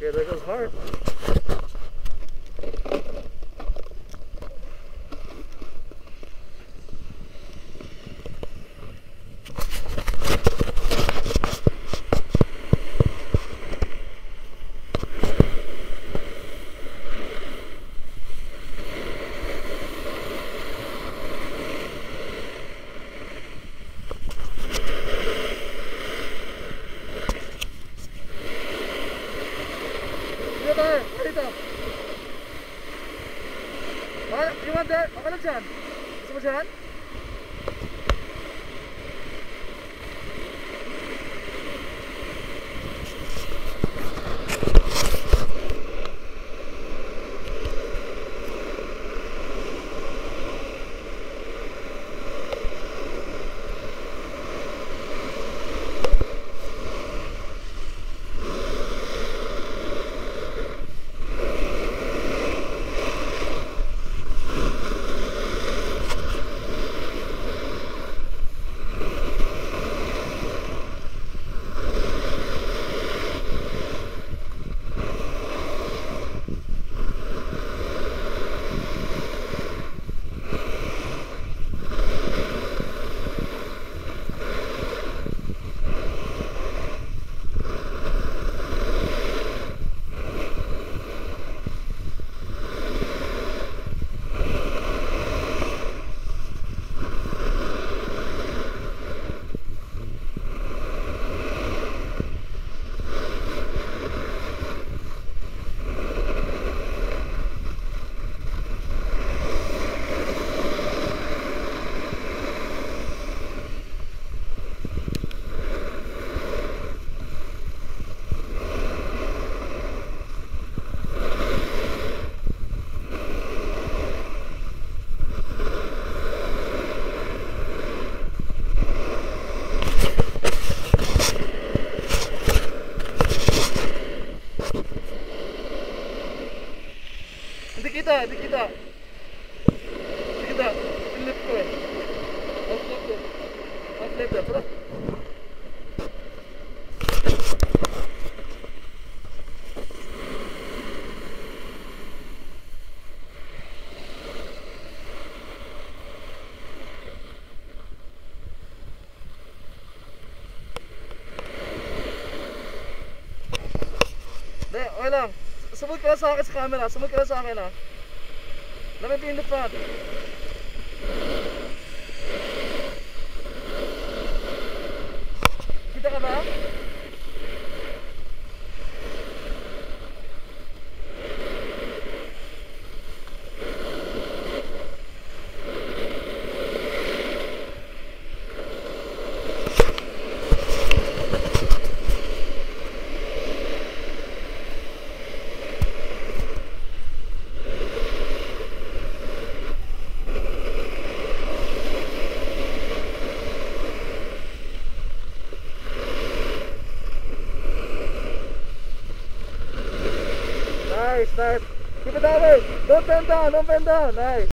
Okay, there goes Hart. Dito. You want that? Okay lang dyan. Gusto mo dyan? Hindi kita. Pinlip ko eh. Off-left eh. Tara. Hindi, okay lang. Sumod ka sa akin sa camera. Sumod ka sa akin ha. Let me be in the front. Kita ka ba? Nice. Keep it that way. Don't bend down. Nice.